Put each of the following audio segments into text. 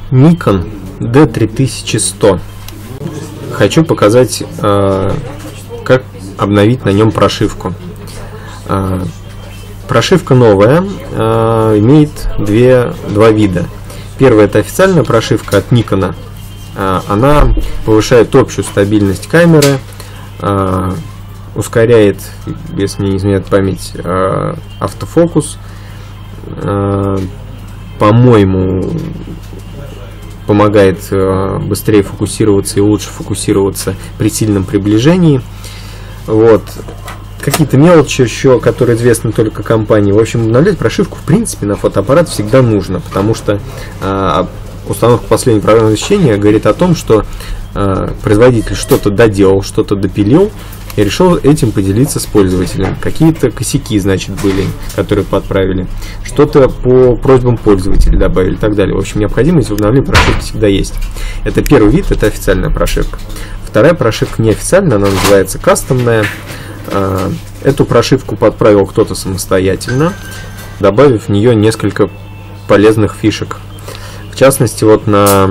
Nikon D3100. Хочу показать, как обновить на нем прошивку. Прошивка новая, имеет два вида. Первая — это официальная прошивка от Nikon. Она повышает общую стабильность камеры, ускоряет, если не изменяет память, автофокус, по-моему, помогает быстрее фокусироваться и лучше фокусироваться при сильном приближении. Вот. Какие-то мелочи еще, которые известны только компании. В общем, обновлять прошивку, в принципе, на фотоаппарат всегда нужно, потому что установка последнего программного обеспечения говорит о том, что производитель что-то доделал, что-то допилил и решил этим поделиться с пользователем. Какие-то косяки, значит, были, которые подправили. Что-то по просьбам пользователя добавили и так далее. В общем, необходимость в обновлении прошивки всегда есть. Это первый вид, это официальная прошивка. Вторая прошивка неофициальная, она называется кастомная. Эту прошивку подправил кто-то самостоятельно, добавив в нее несколько полезных фишек. В частности, вот на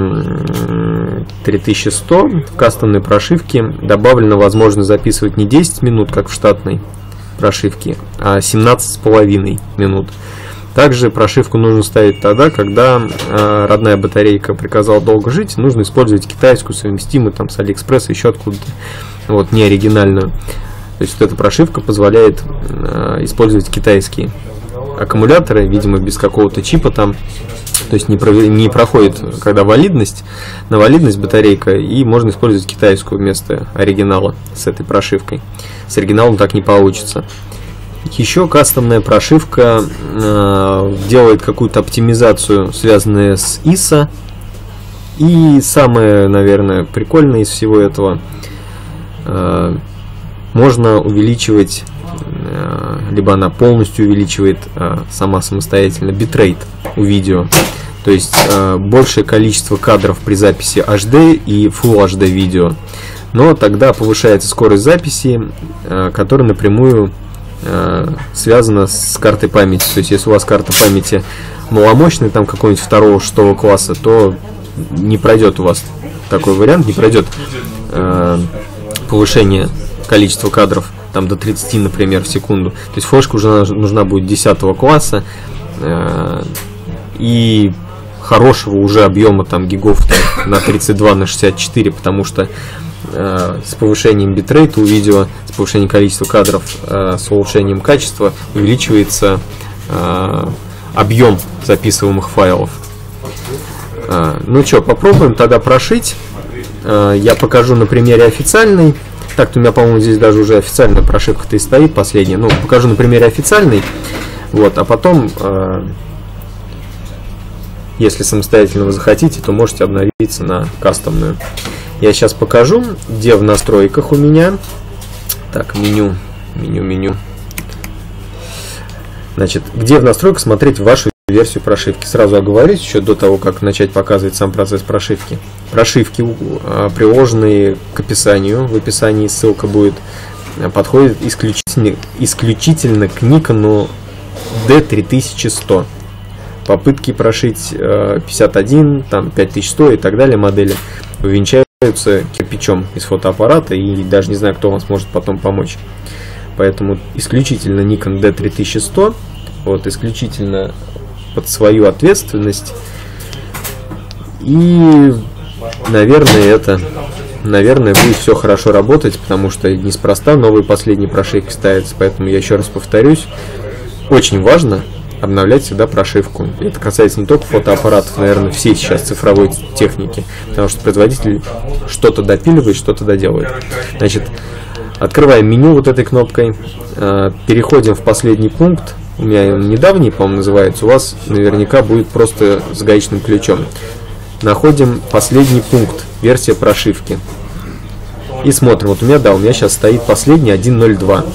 3100 в кастомной прошивке добавлена возможность записывать не 10 минут, как в штатной прошивке, а 17,5 минут. Также прошивку нужно ставить тогда, когда родная батарейка приказала долго жить, нужно использовать китайскую, совместимую там с Алиэкспресса, еще откуда-то, вот, не оригинальную. То есть вот эта прошивка позволяет использовать китайские аккумуляторы, видимо, без какого-то чипа там. То есть не проходит, когда на валидность батарейка, и можно использовать китайскую вместо оригинала с этой прошивкой. С оригиналом так не получится. Еще кастомная прошивка делает какую-то оптимизацию, связанную с ISO. И самое, наверное, прикольное из всего этого, можно увеличивать, либо она полностью увеличивает сама самостоятельно битрейт у видео. То есть большее количество кадров при записи HD и Full HD видео. Но тогда повышается скорость записи, которая напрямую связана с картой памяти. То есть если у вас карта памяти маломощная, там какой-нибудь 2-6 класса, то не пройдет у вас такой вариант, не пройдет повышение количества кадров там до 30, например, в секунду. То есть флешка уже нужна будет 10 класса и хорошего уже объема там гигов там, на 32, на 64, потому что с повышением битрейта у видео, с повышением количества кадров, с улучшением качества увеличивается объем записываемых файлов. Ну что, попробуем тогда прошить. Я покажу на примере официальной. Так-то у меня, по-моему, здесь даже уже официальная прошивка-то и стоит, последняя. Ну, покажу на примере официальной. Вот, а потом, если самостоятельно вы захотите, то можете обновиться на кастомную. Я сейчас покажу, где в настройках у меня. Так, меню. Значит, где в настройках смотреть вашу версию прошивки. Сразу оговорюсь, еще до того, как начать показывать сам процесс прошивки. Прошивки, приложенные к описанию, в описании ссылка будет, подходит исключительно к Nikon D3100. Попытки прошить 51, там 5100 и так далее модели увенчаются кирпичом из фотоаппарата, и даже не знаю, кто вам сможет потом помочь. Поэтому исключительно Nikon D3100, вот, исключительно под свою ответственность. И, наверное, будет все хорошо работать, потому что неспроста новые последние прошивки ставятся. Поэтому я еще раз повторюсь, очень важно обновлять всегда прошивку. Это касается не только фотоаппаратов, наверное, всей сейчас цифровой техники, потому что производитель что-то допиливает, что-то доделывает. Значит, открываем меню вот этой кнопкой, переходим в последний пункт. У меня он недавний, по-моему, называется. У вас наверняка будет просто с гаечным ключом. Находим последний пункт, версия прошивки. И смотрим. Вот у меня сейчас стоит последний 1.02.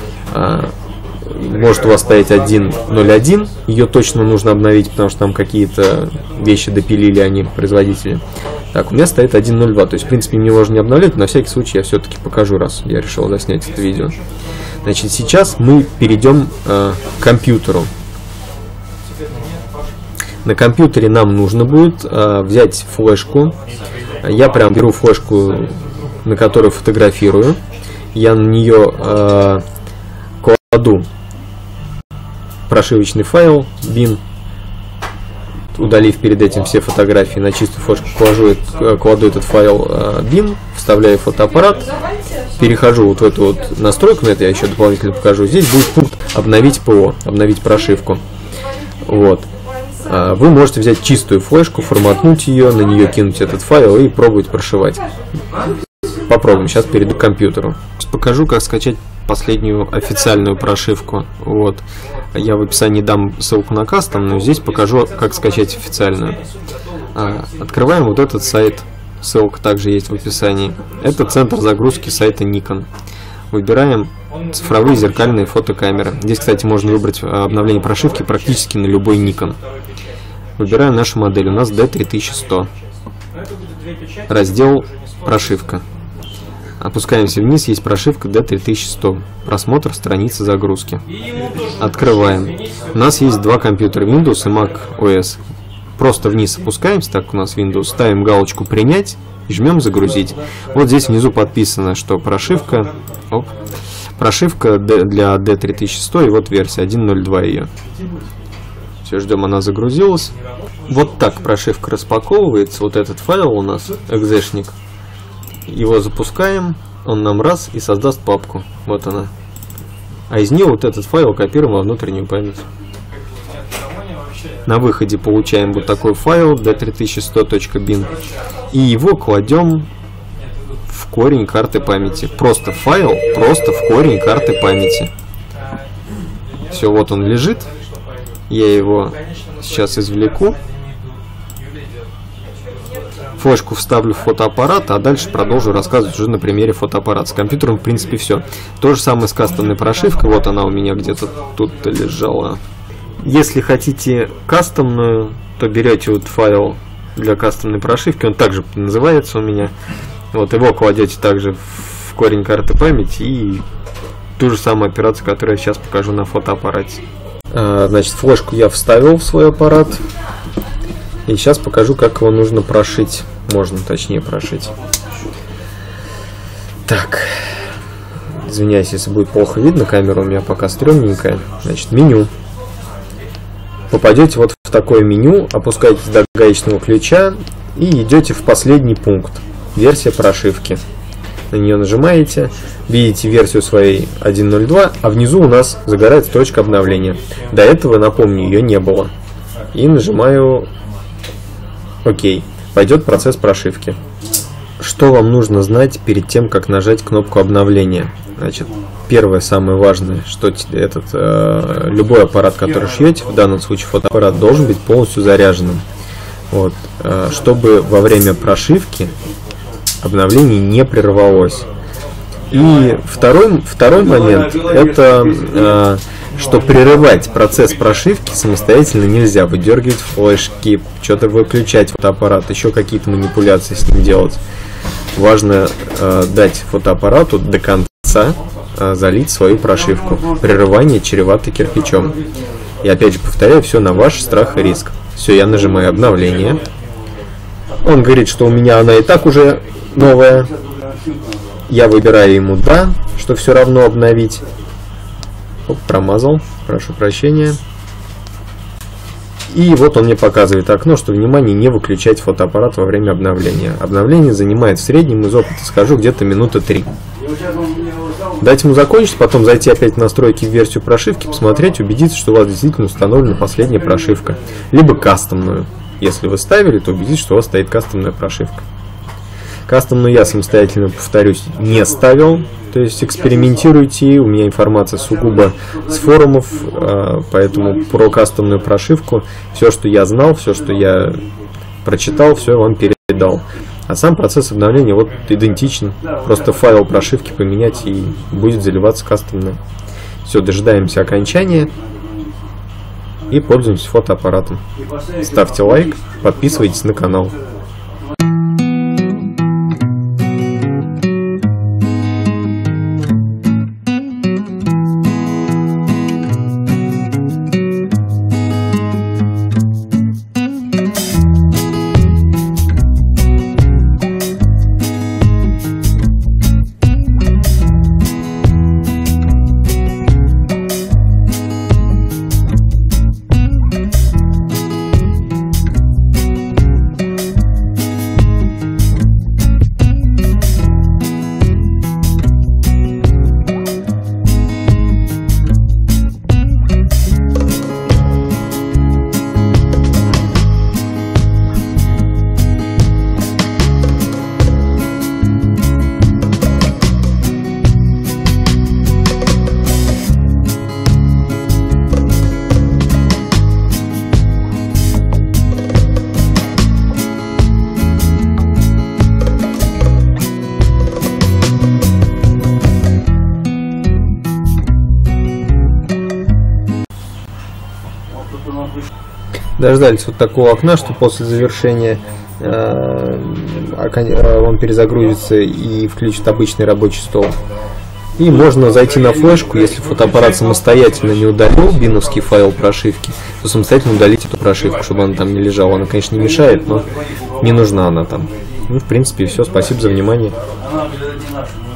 Может у вас стоять 1.01. Ее точно нужно обновить, потому что там какие-то вещи допилили они, производители. Так, у меня стоит 1.02. То есть, в принципе, мне можно не обновлять, но на всякий случай я все-таки покажу, раз я решил заснять это видео. Значит, сейчас мы перейдем к компьютеру. На компьютере нам нужно будет взять флешку. Я прям беру флешку, на которую фотографирую. Я на нее кладу прошивочный файл bin, удалив перед этим все фотографии, на чистую флешку кладу этот файл bin, вставляю фотоаппарат, перехожу вот в эту вот настройку, на это я еще дополнительно покажу. Здесь будет пункт обновить ПО, обновить прошивку. Вот. Вы можете взять чистую флешку, форматнуть ее, на нее кинуть этот файл и пробовать прошивать. Попробуем. Сейчас перейду к компьютеру. Покажу, как скачать последнюю официальную прошивку. Вот. Я в описании дам ссылку на кастом, но здесь покажу, как скачать официальную. Открываем вот этот сайт. Ссылка также есть в описании. Это центр загрузки сайта Nikon. Выбираем цифровые зеркальные фотокамеры. Здесь, кстати, можно выбрать обновление прошивки практически на любой Nikon. Выбираем нашу модель. У нас D3100. Раздел «Прошивка». Опускаемся вниз, есть прошивка D3100. Просмотр страницы загрузки. Открываем. У нас есть два компьютера, Windows и Mac OS. Просто вниз опускаемся, так у нас Windows, ставим галочку «Принять» и жмем «Загрузить». Вот здесь внизу подписано, что прошивка для D3100, и вот версия 1.02 ее. Все, ждем, она загрузилась. Вот так прошивка распаковывается. Вот этот файл у нас, экзешник. Его запускаем, он нам раз и создаст папку. Вот она. А из нее вот этот файл копируем во внутреннюю память. На выходе получаем вот такой файл d3100.bin и его кладем в корень карты памяти. Просто файл, просто в корень карты памяти. Все, вот он лежит. Я его сейчас извлеку. Флешку вставлю в фотоаппарат, а дальше продолжу рассказывать уже на примере фотоаппарата. С компьютером, в принципе, все. То же самое с кастомной прошивкой. Вот она у меня где-то тут лежала. Если хотите кастомную, то берете вот файл для кастомной прошивки. Он также называется у меня. Вот его кладете также в корень карты памяти и ту же самую операцию, которую я сейчас покажу на фотоаппарате. Значит, флешку я вставил в свой аппарат. И сейчас покажу, как его нужно прошить. Можно, точнее, прошить. Так. Извиняюсь, если будет плохо видно, камера у меня пока стрёмненькая. Значит, меню. Попадете вот в такое меню, опускаетесь до гаечного ключа и идете в последний пункт. Версия прошивки. На нее нажимаете, видите версию своей 1.02, а внизу у нас загорается точка обновления. До этого, напомню, ее не было. И нажимаю ОК. Пойдет процесс прошивки. Что вам нужно знать перед тем, как нажать кнопку обновления? Значит, первое, самое важное, что любой аппарат, который шьете, в данном случае фотоаппарат, должен быть полностью заряженным. Вот, чтобы во время прошивки обновление не прервалось. И второй момент, это что прерывать процесс прошивки самостоятельно нельзя. Выдергивать флешки, что-то выключать фотоаппарат, еще какие-то манипуляции с ним делать. Важно дать фотоаппарату до конца залить свою прошивку. Прерывание чревато кирпичом. И опять же повторяю, все на ваш страх и риск. Все, я нажимаю обновление. Он говорит, что у меня она и так уже новая. Я выбираю ему «Да», что все равно обновить. Оп, промазал, прошу прощения. И вот он мне показывает окно, что, внимание, не выключать фотоаппарат во время обновления. Обновление занимает в среднем, из опыта скажу, где-то минуты 3. Дать ему закончить, потом зайти опять в настройки в версию прошивки, посмотреть, убедиться, что у вас действительно установлена последняя прошивка. Либо кастомную. Если вы ставили, то убедитесь, что у вас стоит кастомная прошивка. Кастомную я самостоятельно, повторюсь, не ставил. То есть экспериментируйте. У меня информация сугубо с форумов, поэтому про кастомную прошивку все, что я знал, все, что я прочитал, все вам передал. А сам процесс обновления вот идентичен. Просто файл прошивки поменять и будет заливаться кастомная. Все, дожидаемся окончания и пользуемся фотоаппаратом. Ставьте лайк, подписывайтесь на канал. дождались вот такого окна, что после завершения он перезагрузится и включит обычный рабочий стол. И можно зайти на флешку, если фотоаппарат самостоятельно не удалил биновский файл прошивки, то самостоятельно удалить эту прошивку, чтобы она там не лежала. Она, конечно, не мешает, но не нужна она там. Ну, в принципе, все. Спасибо за внимание.